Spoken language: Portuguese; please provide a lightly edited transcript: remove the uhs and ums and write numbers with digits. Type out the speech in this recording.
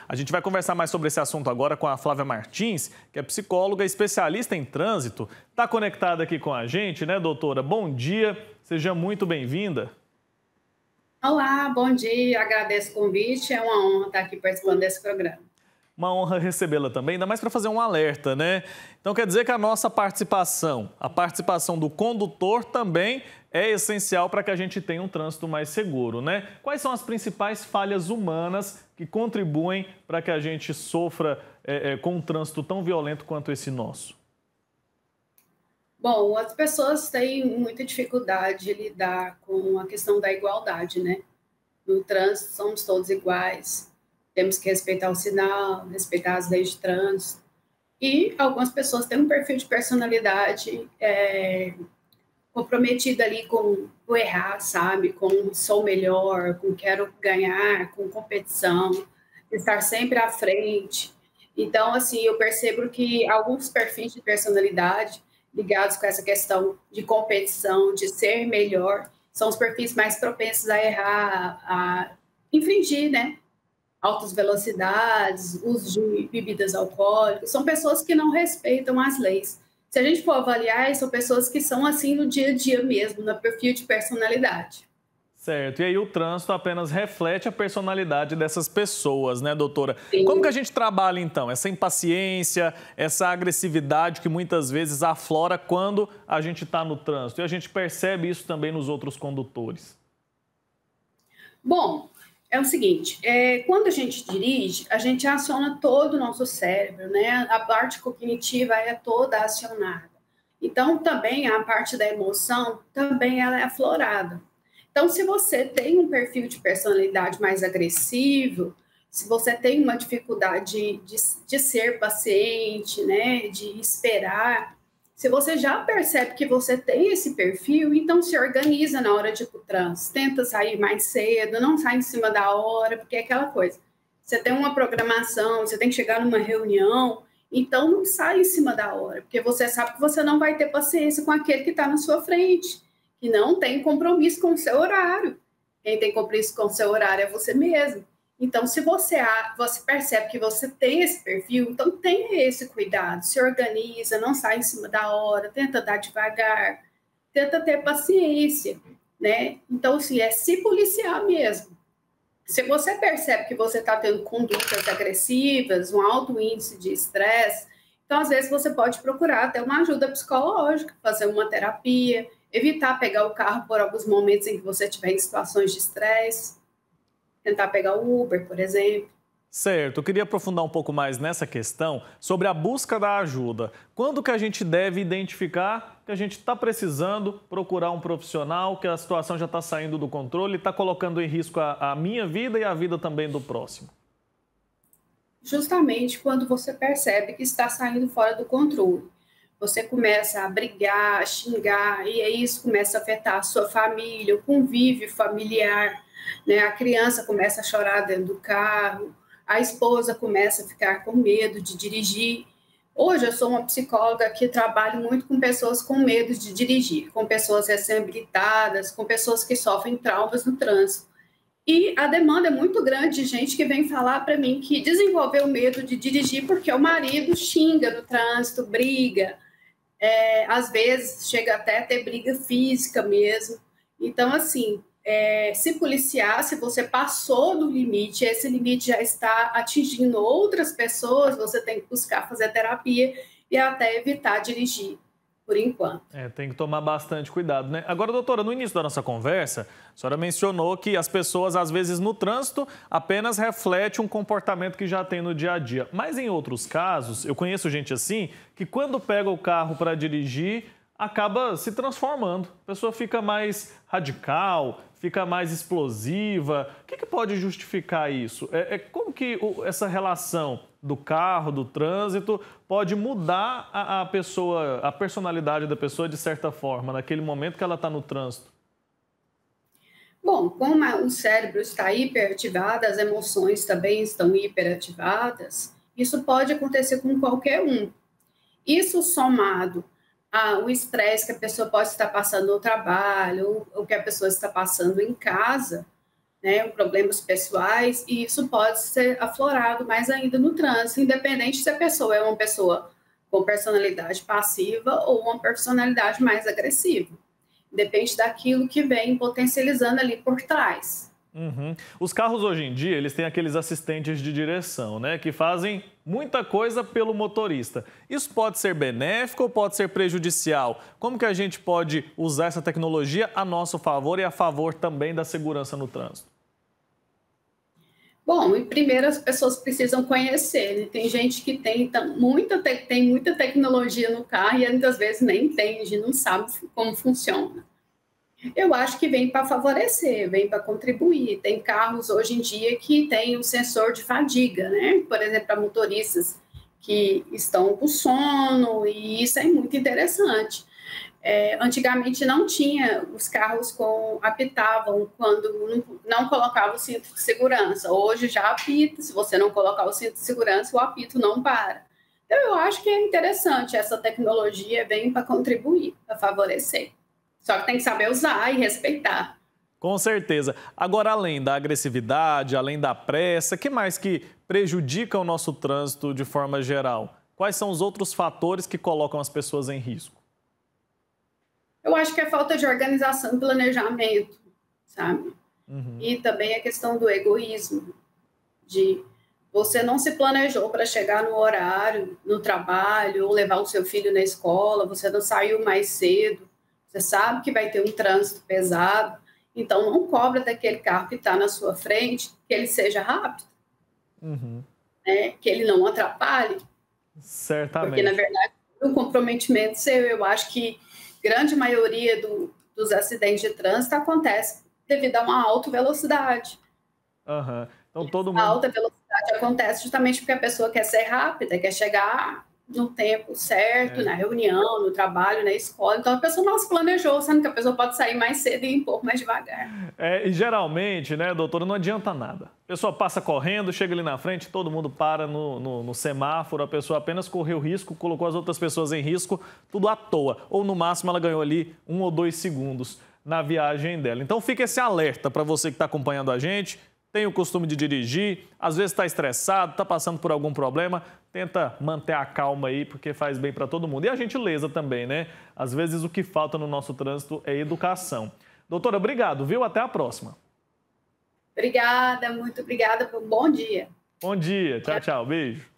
A gente vai conversar mais sobre esse assunto agora com a Flávia Martins, que é psicóloga e especialista em trânsito. Está conectada aqui com a gente, né, doutora? Bom dia, seja muito bem-vinda. Olá, bom dia, agradeço o convite, é uma honra estar aqui participando desse programa. Uma honra recebê-la também, ainda mais para fazer um alerta, né? Então quer dizer que a nossa participação, a participação do condutor também é essencial para que a gente tenha um trânsito mais seguro, né? Quais são as principais falhas humanas que contribuem para que a gente sofra com um trânsito tão violento quanto esse nosso? Bom, as pessoas têm muita dificuldade de lidar com a questão da igualdade, né? No trânsito somos todos iguais, temos que respeitar o sinal, respeitar as leis de trânsito. E algumas pessoas têm um perfil de personalidade comprometido ali com o errar, sabe? Com sou melhor, com quero ganhar, com competição, estar sempre à frente. Então, assim, eu percebo que alguns perfis de personalidade ligados com essa questão de competição, de ser melhor, são os perfis mais propensos a errar, a infringir, né? Altas velocidades, uso de bebidas alcoólicas, são pessoas que não respeitam as leis. Se a gente for avaliar, são pessoas que são assim no dia a dia mesmo, no perfil de personalidade. Certo, e aí o trânsito apenas reflete a personalidade dessas pessoas, né, doutora? Como que a Sim. gente trabalha, então, essa impaciência, essa agressividade que muitas vezes aflora quando a gente está no trânsito? E a gente percebe isso também nos outros condutores. Bom, é o seguinte, quando a gente dirige, a gente aciona todo o nosso cérebro, né? A parte cognitiva é toda acionada. Então, também a parte da emoção, também ela é aflorada. Então, se você tem um perfil de personalidade mais agressivo, se você tem uma dificuldade de ser paciente, né, de esperar, se você já percebe que você tem esse perfil, então se organiza na hora de ir para o trânsito, tenta sair mais cedo, não sai em cima da hora, porque é aquela coisa. Você tem uma programação, você tem que chegar numa reunião, então não sai em cima da hora, porque você sabe que você não vai ter paciência com aquele que está na sua frente, que não tem compromisso com o seu horário. Quem tem compromisso com o seu horário é você mesmo. Então, se você percebe que você tem esse perfil, então tenha esse cuidado, se organiza, não sai em cima da hora, tenta dar devagar, tenta ter paciência, né? Então, assim, é se policiar mesmo. Se você percebe que você está tendo condutas agressivas, um alto índice de estresse, então, às vezes, você pode procurar até uma ajuda psicológica, fazer uma terapia, evitar pegar o carro por alguns momentos em que você estiver em situações de estresse, tentar pegar o Uber, por exemplo. Certo, eu queria aprofundar um pouco mais nessa questão sobre a busca da ajuda. Quando que a gente deve identificar que a gente está precisando procurar um profissional, que a situação já está saindo do controle e está colocando em risco a minha vida e a vida também do próximo? Justamente quando você percebe que está saindo fora do controle. Você começa a brigar, a xingar, e aí isso começa a afetar a sua família, o convívio familiar, né? A criança começa a chorar dentro do carro, a esposa começa a ficar com medo de dirigir. Hoje eu sou uma psicóloga que trabalho muito com pessoas com medo de dirigir, com pessoas recém-habilitadas, com pessoas que sofrem traumas no trânsito. E a demanda é muito grande de gente que vem falar para mim que desenvolveu medo de dirigir porque o marido xinga no trânsito, briga, às vezes chega até a ter briga física mesmo. Então, assim, se policiar, se você passou do limite, esse limite já está atingindo outras pessoas, você tem que buscar fazer terapia e até evitar dirigir, por enquanto. Tem que tomar bastante cuidado, né? Agora, doutora, no início da nossa conversa, a senhora mencionou que as pessoas, às vezes, no trânsito, apenas refletem um comportamento que já tem no dia a dia. Mas, em outros casos, eu conheço gente assim, que quando pega o carro para dirigir, acaba se transformando. A pessoa fica mais radical, fica mais explosiva. O que pode justificar isso? Como que essa relação do carro, do trânsito, pode mudar a pessoa, a personalidade da pessoa de certa forma, naquele momento que ela está no trânsito? Bom, como o cérebro está hiperativado, as emoções também estão hiperativadas, isso pode acontecer com qualquer um. Isso somado ao estresse que a pessoa pode estar passando no trabalho, ou que a pessoa está passando em casa, né, problemas pessoais, e isso pode ser aflorado mais ainda no trânsito, independente se a pessoa é uma pessoa com personalidade passiva ou uma personalidade mais agressiva. Depende daquilo que vem potencializando ali por trás. Uhum. Os carros hoje em dia, eles têm aqueles assistentes de direção, né, que fazem muita coisa pelo motorista. Isso pode ser benéfico ou pode ser prejudicial? Como que a gente pode usar essa tecnologia a nosso favor e a favor também da segurança no trânsito? Bom, e primeiro as pessoas precisam conhecer, né? Tem gente que tem muita tecnologia no carro e muitas vezes nem entende, não sabe como funciona. Eu acho que vem para favorecer, vem para contribuir. Tem carros hoje em dia que tem um sensor de fadiga, né? Por exemplo, para motoristas que estão com sono, e isso é muito interessante. Antigamente não tinha, os carros apitavam quando não colocava o cinto de segurança. Hoje já apita, se você não colocar o cinto de segurança, o apito não para. Então eu acho que é interessante, essa tecnologia vem para contribuir, para favorecer. Só que tem que saber usar e respeitar. Com certeza. Agora, além da agressividade, além da pressa, o que mais que prejudica o nosso trânsito de forma geral? Quais são os outros fatores que colocam as pessoas em risco? Eu acho que é falta de organização e planejamento, sabe? Uhum. E também a questão do egoísmo, de você não se planejou para chegar no horário, no trabalho, ou levar o seu filho na escola, você não saiu mais cedo, você sabe que vai ter um trânsito pesado, então não cobra daquele carro que está na sua frente que ele seja rápido, Uhum. né? Que ele não atrapalhe. Certamente. Porque, na verdade, o comprometimento seu, eu acho que grande maioria dos acidentes de trânsito acontece devido a uma alta velocidade. Uhum. Então, todo mundo... A alta velocidade acontece justamente porque a pessoa quer ser rápida, quer chegar no tempo certo, na reunião, no trabalho, na escola. Então, a pessoa não se planejou, sendo que a pessoa pode sair mais cedo e ir um pouco mais devagar. E geralmente, né, doutora, não adianta nada. A pessoa passa correndo, chega ali na frente, todo mundo para no semáforo, a pessoa apenas correu risco, colocou as outras pessoas em risco, tudo à toa. Ou, no máximo, ela ganhou ali 1 ou 2 segundos na viagem dela. Então, fica esse alerta para você que está acompanhando a gente, tem o costume de dirigir, às vezes está estressado, está passando por algum problema, tenta manter a calma aí, porque faz bem para todo mundo. E a gentileza também, né? Às vezes o que falta no nosso trânsito é educação. Doutora, obrigado, viu? Até a próxima. Obrigada, muito obrigada. Bom dia. Bom dia. Tchau, tchau. Beijo.